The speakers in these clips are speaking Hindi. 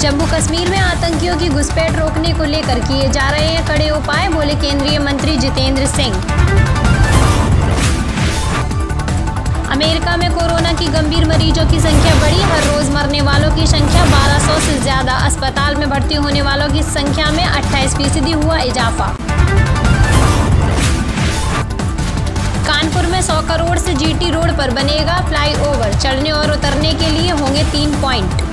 जम्मू कश्मीर में आतंकियों की घुसपैठ रोकने को लेकर किए जा रहे हैं कड़े उपाय, बोले केंद्रीय मंत्री जितेंद्र सिंह। अमेरिका में कोरोना की गंभीर मरीजों की संख्या बढ़ी, हर रोज मरने वालों की संख्या 1200 से ज्यादा। अस्पताल में भर्ती होने वालों की संख्या में 28% हुआ इजाफा। कानपुर में 100 करोड़ से जीटी रोड पर बनेगा फ्लाईओवर, चढ़ने और उतरने के लिए होंगे 3 पॉइंट।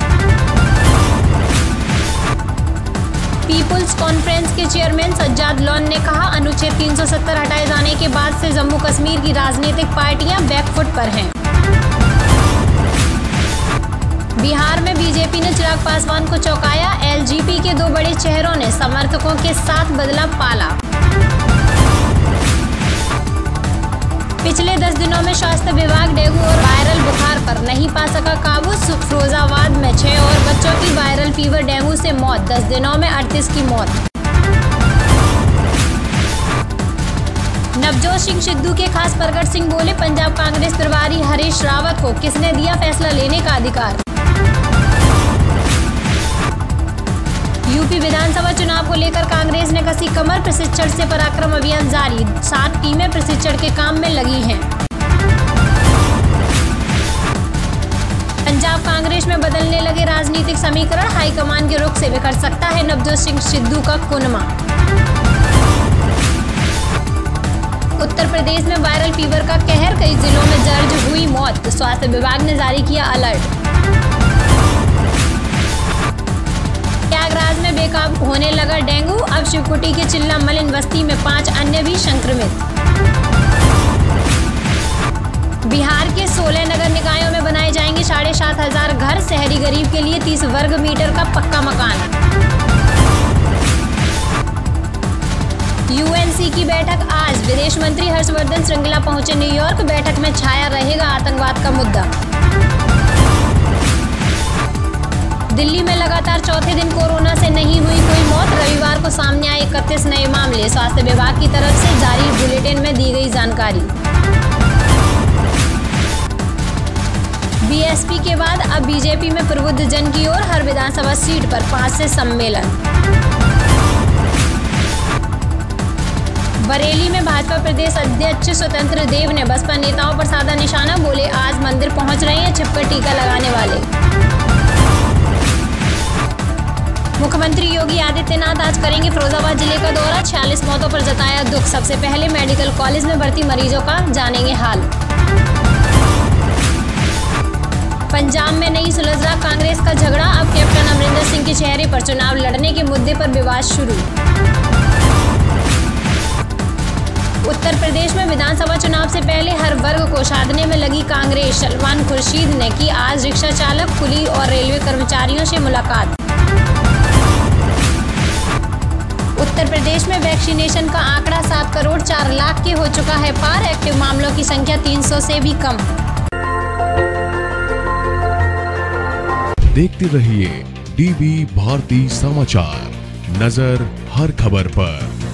पीपुल्स कॉन्फ्रेंस के चेयरमैन सज्जाद लोन ने कहा, अनुच्छेद 370 हटाए जाने के बाद से जम्मू कश्मीर की राजनीतिक पार्टियां बैकफुट पर हैं। बिहार में बीजेपी ने चिराग पासवान को चौंकाया, एलजेपी के 2 बड़े चेहरों ने समर्थकों के साथ बदला पाला। पिछले 10 दिनों में स्वास्थ्य विभाग डेंगू और वायरल बुखार पर नहीं पा सका काबू। फिरोजाबाद में 6 और बच्चों की वायरल फीवर डेंगू से मौत, 10 दिनों में 38 की मौत। नवजोत सिंह सिद्धू के खास प्रगट सिंह बोले, पंजाब कांग्रेस प्रभारी हरीश रावत को किसने दिया फैसला लेने का अधिकार। यूपी विधानसभा चुनाव को लेकर कांग्रेस ने कसी कमर, प्रशिक्षण से पराक्रम अभियान जारी, 7 टीमें प्रशिक्षण के काम में लगी हैं। पंजाब कांग्रेस में बदलने लगे राजनीतिक समीकरण, हाईकमान के रुख से बिखर सकता है नवजोत सिंह सिद्धू का कुनमा। उत्तर प्रदेश में वायरल फीवर का कहर, कई जिलों में दर्ज हुई मौत, स्वास्थ्य विभाग ने जारी किया अलर्ट। प्रयागराज में बेकाबू होने लगा डेंगू, अब शिवकुटी के चिल्ला मलिन बस्ती में 5 अन्य भी संक्रमित। बिहार के 16 नगर निकायों में बनाए जाएंगे 7,500 घर, शहरी गरीब के लिए 30 वर्ग मीटर का पक्का मकान। यूएनसी की बैठक आज, विदेश मंत्री हर्षवर्धन श्रृंगला पहुंचे न्यूयॉर्क, बैठक में छाया रहेगा आतंकवाद का मुद्दा। दिल्ली में लगातार चौथे दिन कोरोना से नहीं हुई कोई मौत, रविवार को सामने आए 31 नए मामले, स्वास्थ्य विभाग की तरफ से जारी बुलेटिन में दी गई जानकारी। बीएसपी के बाद अब बीजेपी में प्रबुद्ध जन की ओर, हर विधानसभा सीट पर 5 से सम्मेलन। बरेली में भाजपा प्रदेश अध्यक्ष स्वतंत्र देव ने बसपा नेताओं पर साधा निशाना, बोले आज मंदिर पहुंच रहे हैं छिपकर टीका लगाने वाले। मुख्यमंत्री योगी आदित्यनाथ आज करेंगे फिरोजाबाद जिले का दौरा, 46 मौतों पर जताया दुख, सबसे पहले मेडिकल कॉलेज में भर्ती मरीजों का जानेंगे हाल। पंजाब में नहीं सुलझ रहा कांग्रेस का झगड़ा, अब कैप्टन अमरिंदर सिंह के चेहरे पर चुनाव लड़ने के मुद्दे पर विवाद शुरू। उत्तर प्रदेश में विधानसभा चुनाव से पहले हर वर्ग को साधने में लगी कांग्रेस, सलमान खुर्शीद ने की आज रिक्शा चालक, पुलिस और रेलवे कर्मचारियों से मुलाकात। उत्तर प्रदेश में वैक्सीनेशन का आंकड़ा 7 करोड़ 4 लाख के हो चुका है पार, एक्टिव मामलों की संख्या 300 से भी कम। देखते रहिए डीबी भारती समाचार, नजर हर खबर पर।